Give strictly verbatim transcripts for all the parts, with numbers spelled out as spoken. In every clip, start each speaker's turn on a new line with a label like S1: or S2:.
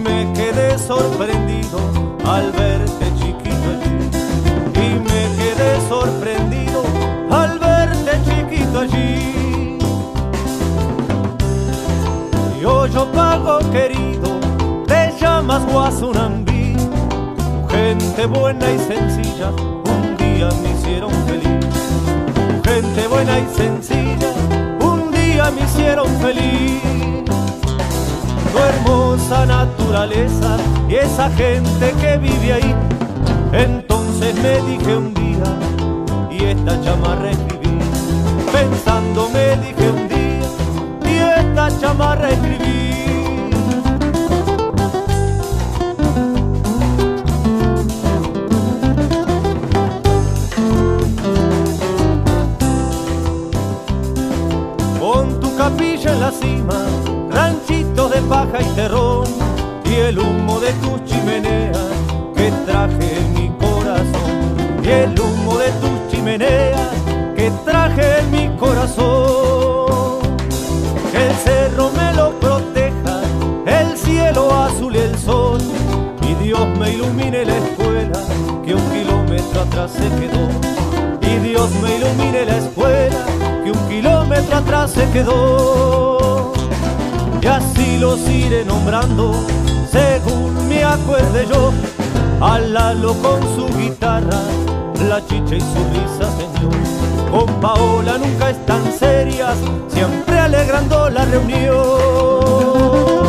S1: me quedé sorprendido al verte chiquito allí. Y me quedé sorprendido al verte chiquito allí. Yo, yo pago querido, te llamas Guasunambí. Gente buena y sencilla, un día me hicieron feliz. Gente buena y sencilla, un día me hicieron feliz. Tu hermosa naturaleza y esa gente que vive ahí. Entonces me dije un día, y esta chamarra escribí. Pensando me dije un día, y esta chamarra escribí. Con tu capilla en la cima, ranchitos de paja y terrón, y el humo de tus chimeneas que traje en mi corazón. Y el humo de tus chimeneas que traje en mi corazón. Que el cerro me lo proteja, el cielo azul y el sol, y Dios me ilumine la escuela que un kilómetro atrás se quedó. Y Dios me ilumine la escuela que un kilómetro atrás se quedó. Y así los iré nombrando según me acuerde yo. A Lalo con su guitarra, la chicha y su risa, señor. Con Paola nunca están serias, siempre alegrando la reunión.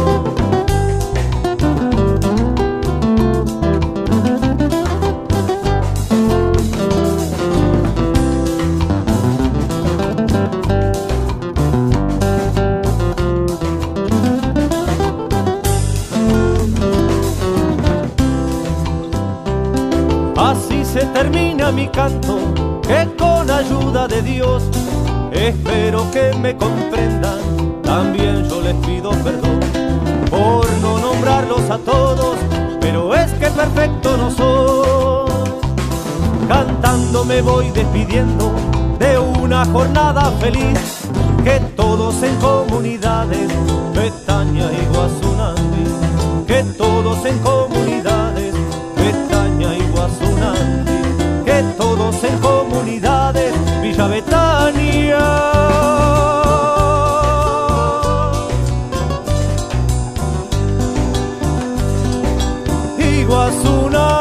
S1: Así se termina mi canto, que con ayuda de Dios espero que me comprendan. También yo les pido perdón por no nombrarlos a todos, pero es que perfecto no soy. Cantando me voy despidiendo de una jornada feliz, que todos en comunidades, Betaña y Guasunambí, que todos en comunidades, Betaña y Guasunambí, que todos en comunidades, Villa Betania y Guasunambí.